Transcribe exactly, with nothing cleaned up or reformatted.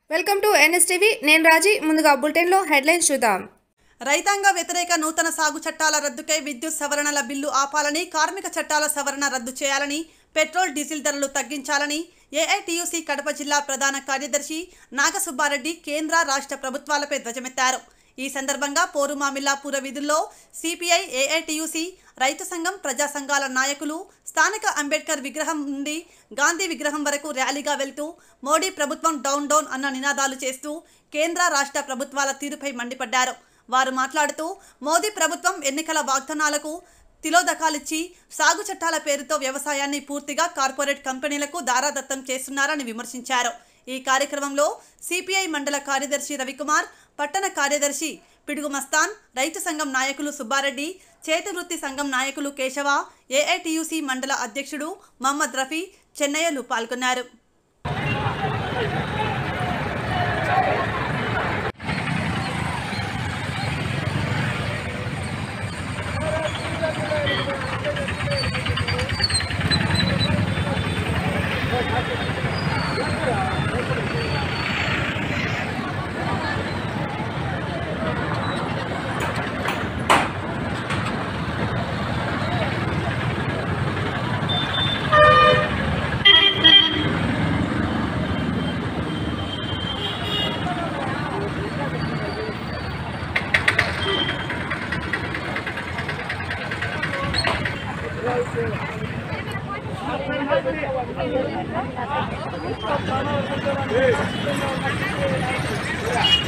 Welcome to NSTV నేను రాజీ ముందుగా bulletin లో హెడ్లైన్స్ చూద్దాం. రైతాంగ వ్యతిరేక నూతన సాగు చట్టాల రద్దుకై విద్యుత్ సవరణల బిల్లు ఆపాలని, కార్మిక చట్టాల సవరణ రద్దు చేయాలని, పెట్రోల్ డీజిల్ ధరలు తగ్గించాలని ఏఐటీయూసీ కడప జిల్లా ప్రధాన కార్యదర్శి నాగసుబ్బారెడ్డి కేంద్ర రాష్ట్ర ప్రభుత్వాలపై ధ్వజమెత్తారు. ఈ సందర్భంగా పోరుమామిల్లా పుర వీధుల్లో సిపిఐ, ఏఐటీయూసీ, రైతు సంఘం, ప్రజా సంఘాల నాయకులు స్థానిక అంబేద్కర్ విగ్రహం నుండి గాంధీ విగ్రహం వరకు ర్యాలీగా వెళ్తూ మోడీ ప్రభుత్వం డౌన్ డౌన్ అన్న నినాదాలు చేస్తూ కేంద్ర రాష్ట్ర ప్రభుత్వాల తీరుపై మండిపడ్డారు. వారు మాట్లాడుతూ మోదీ ప్రభుత్వం ఎన్నికల వాగ్దానాలకు తిలోదకాలిచ్చి సాగు చట్టాల పేరుతో వ్యవసాయాన్ని పూర్తిగా కార్పొరేట్ కంపెనీలకు దారాదత్తం చేస్తున్నారని విమర్శించారు. ఈ కార్యక్రమంలో సిపిఐ మండల కార్యదర్శి రవికుమార్, పట్టణ కార్యదర్శి పిడుగు మస్తాన్, రైతు సంఘం నాయకులు సుబ్బారెడ్డి, చేతి వృత్తి సంఘం నాయకులు కేశవ, ఏఐటీయూసీ మండల అధ్యక్షుడు మహమ్మద్ రఫీ, చెన్నయ్యలు పాల్గొన్నారు. Hey!